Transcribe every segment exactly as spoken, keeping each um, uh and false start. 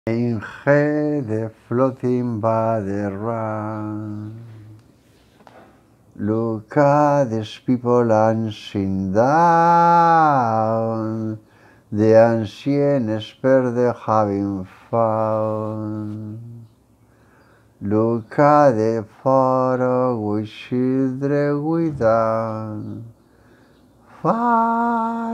Ein head floating by the run. Look at these people dancing down. The ancient expert they're having fun. Look at the photo with children without. Far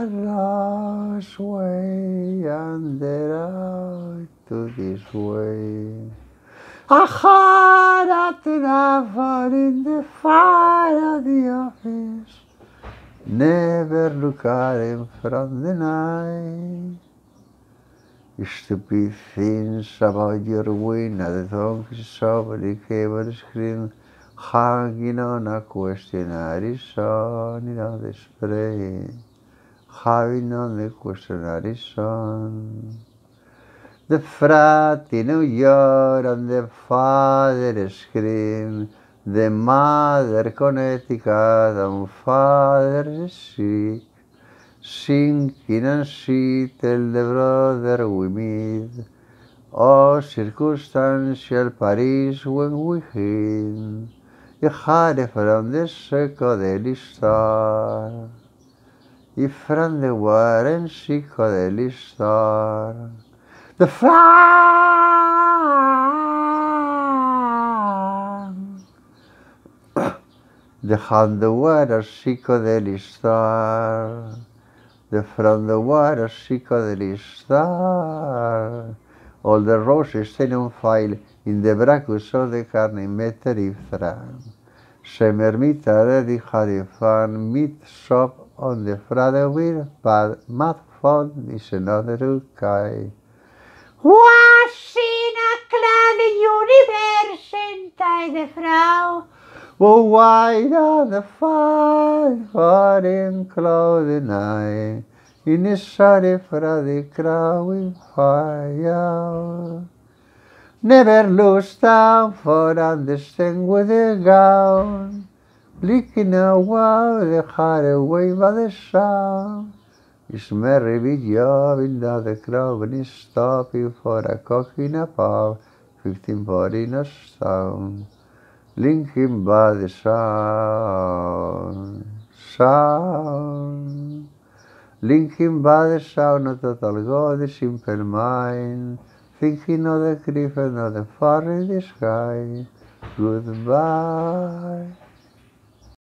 away and they're out to this way. I had at the in the fire of the office. Never look at him from the night. Stupid things about your win at the donkey shop, the cable screen hanging on a questionnaire sun on the spray, having on the questionnaire sun. The frat in New York and the father scream, the mother Connecticut and father sick, sinking and she tell the brother we meet, oh circumstantial Paris when we hid, you had it from the psychedelic star, if from the Warren psychedelic star. The flag, the hand the water psychedelic star, the from the water psychedelic star, all the roses stand on file in the bracus of the carne meter ifran. Summer meat already had a fun meat shop on the Friday with but mad fun is another guy. Was in a clad universe entire the Frau. Oh, why does the fire for in cloud night in a sorry for the crowd with fire. Never lose time for understand with the gown, blinking away the heart away by the sound. It's merry with job in the crowd when it's stopping for a cock in a pub, fifteen body in a sound, linking by the sound, sound, linking by the sound of total God, the simple mind, thinking of the grief and of the far in the sky. Goodbye.